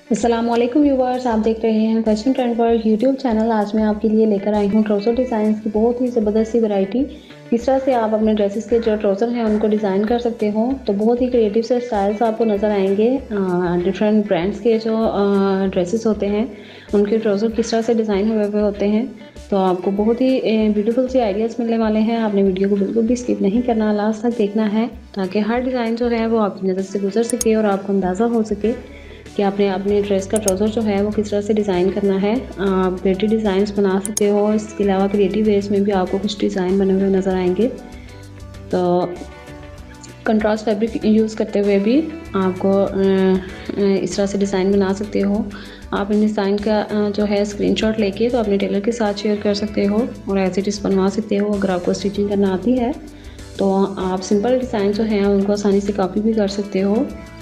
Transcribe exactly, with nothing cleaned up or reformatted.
अस्सलाम वालेकुम व्यूवर्स, आप देख रहे हैं fashion trend world YouTube channel. आज मैं आपके लिए लेकर आई हूँ ट्राउज़र डिज़ाइंस की बहुत ही ज़बरदस्त सी वैरायटी। किस तरह से आप अपने ड्रेसेस के जो ट्राउज़र हैं उनको डिज़ाइन कर सकते हो। तो बहुत ही क्रिएटिव से स्टाइल्स आपको नज़र आएंगे। डिफरेंट ब्रांड्स के जो ड्रेसेस होते हैं उनके ट्राउज़र किस तरह से डिज़ाइन हुए हुए होते हैं, तो आपको बहुत ही ब्यूटीफुल से आइडियाज़ मिलने वाले हैं। आपने वीडियो को बिल्कुल भी स्किप नहीं करना, लास्ट तक देखना है ताकि हर डिज़ाइन जो है वो आपकी नज़र से गुजर सके और आपको अंदाज़ा हो सके कि आपने अपने ड्रेस का ट्राउज़र जो है वो किस तरह से डिज़ाइन करना है। आप क्रिएटिव डिज़ाइंस बना सकते हो। इसके अलावा क्रिएटिव वेज में भी आपको कुछ डिज़ाइन बने हुए नज़र आएंगे। तो कंट्रास्ट फैब्रिक यूज़ करते हुए भी आपको इस तरह से डिज़ाइन बना सकते हो। आप इन डिज़ाइन का जो है स्क्रीनशॉट लेके तो अपने टेलर के साथ शेयर कर सकते हो और ऐसे डिस बनवा सकते हो। अगर आपको स्टिचिंग करना आती है तो आप सिंपल डिज़ाइन जो हैं उनको आसानी से कॉपी भी कर सकते हो